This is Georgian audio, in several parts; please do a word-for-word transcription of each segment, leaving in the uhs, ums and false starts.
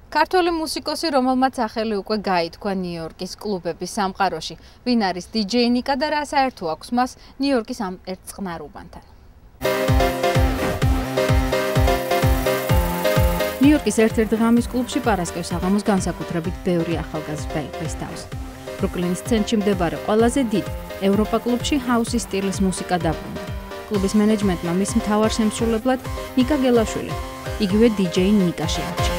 ქართველი მუსიკოსი, რომელმაც სახელი უკვე გაითქვა ნიუ-იორკის კლუბების სამყაროში, ვინ არის დიჯეი ნიკა და რა საერთო აქვს მას ნიუ-იორკის ამ ერთ წყნარუბანთან. ნიუ-იორკის ერთ-ერთ ღამის კლუბში პარასკევს საღამოს განსაკუთრებით ბევრი ახალგაზრდა იყრის თავს. ბრუკლინის ცენტრში მდებარე ყველაზე დიდ ევროპა კლუბში ჰაუსის სტილის მუსიკა დაბრუნდა. კლუბის მენეჯმენტმა მის მთავარ შემსრულებლად ნიკა გელაშვილი, იგივე დიჯეი ნიკა შეარჩია.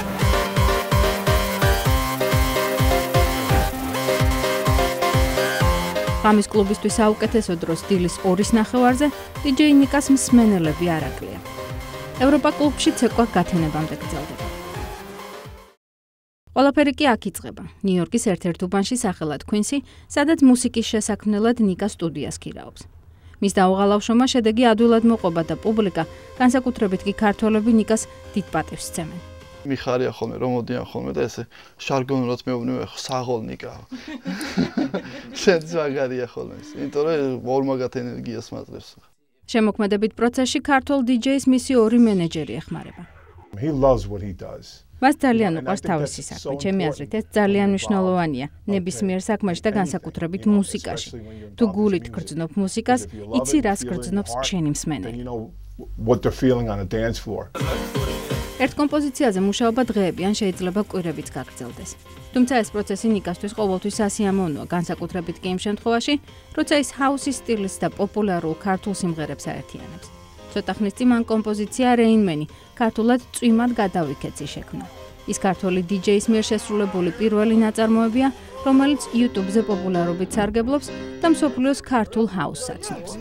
ღამის კლუბისთვის საუკეთესო დროს დილის ორის ნახევარზე დიჯეი ნიკას მსმენელები არ აკლია. ევროპა კლუბში ცეკვა გათენებამდე გრძელდება. ყველაფერი კი აქ იწყება, ნიუ-იორკის ერთ-ერთ უბანში სახელად Quincy, სადაც მუსიკის შესაქმნელად ნიკა სტუდიას ქირაობს. მის დაუღალავშომა შედეგი ადვილად მოყვება და პუბლიკა, განსაკუთრებით კი ქართველები ნიკას დიდ პატივს სცემენ. მიხარია ხოლმე, რომ მოდიან ხოლმე და ესე შარგონულად მეუბნები, საღოლ ნიკა. შენც მაგარია ხოლმე, იმიტომ რომ ორ მაგათ ენერგიას მაძლევს. შემოქმედებით პროცესში ქართულ დიჯეის მისი ორი მენეჯერი ეხმარება. He loves what he does. მას ძალიან უყვარს თავისი საქმე, ჩემი აზრით ეს ძალიან მნიშვნელოვანია ნებისმიერ საქმეში და განსაკუთრებით მუსიკაში. თუ გულით გრძნობ მუსიკას, იცი რას გრძნობს შენი მსმენელი. What they're feeling on a dance floor. ერთ კომპოზიციაზე მუშაობა დღეები ან შეიძლება კვირებიც გაგრძელდეს. თუმცა ეს პროცესი ნიკასთვის ყოველთვის სასიამოვნოა, განსაკუთრებით კი იმ შემთხვევაში, როცა ის ჰაუსის სტილის და პოპულარულ ქართულ სიმღერებს აერთიანებს. ცოტა ხნის წინ მან კომპოზიცია რეინმენი ქართულად წვიმად გადავიქეცი შექმნა. ის ქართველი დიჯეის მიერ შესრულებული პირველი ნაწარმოებია, რომელიც YouTube-ზე პოპულარობით სარგებლობს და მსოფლიოს ქართულ ჰაუსს აცნობს.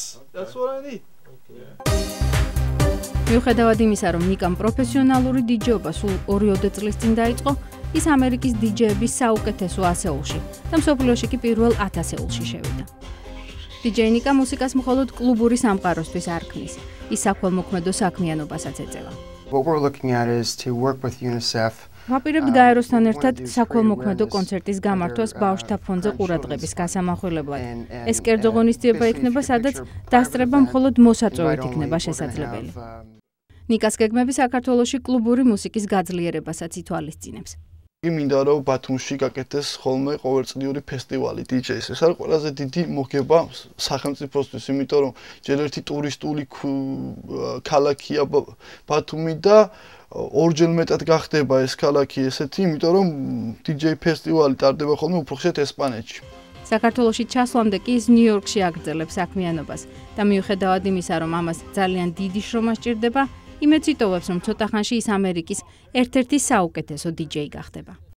მიუხედავად იმისა, რომ ნიკამ პროფესიონალური დიჯეობა სულ ორი წლის წინ დაიწყო, ის ამერიკის დიჯეების საუკეთესო ასეულში და მსოფლიოში კი პირველ ათასეულში შევიდა. დიჯეი ნიკა მუსიკას მხოლოდ კლუბური სამყაროსთვის არ ქმნის, ის საქველმოქმედო საქმიანობასაც ეწევა. What we're looking at is to work with UNICEF. ვაპირებთ გაეროსთან ერთად საქველმოქმედო კონცერტის გამართვას ბავშვთა ფონდზე ყურადღების გასამახვილებლად. ეს კერძო ღონისძიება იქნება, სადაც დასწრება მხოლოდ მოსაწვევით იქნება შესაძლებელი. ნიკას გეგმები საქართველოში კლუბური მუსიკის გაძლიერებასაც ითვალისწინებს. მინდა რომ ბათუმში გაკეთდეს ხოლმე ყოველწლიური ფესტივალი დიჯეის. ეს არის ყველაზე დიდი მოგება სახელმწიფოსთვის, იმიტომ რომ ჯერ ერთი ტურისტული ქალაქია ბათუმი და ორჯერ მეტად გახდება ეს ქალაქი ესეთი, იმიტომ რომ დიჯეი ფესტივალი ტარდება ხოლმე უფრო ხშირად ესპანეთში. საქართველოში ჩასვლამდე კი ის ნიუ-იორკში აგრძელებს საქმიანობას და მიუხედავად იმისა, რომ ამას ძალიან დიდი შრომა სჭირდება, იმედს იტოვებს, რომ ცოტა ხანში ის ამერიკის ერთ-ერთი საუკეთესო დიჯეი გახდება.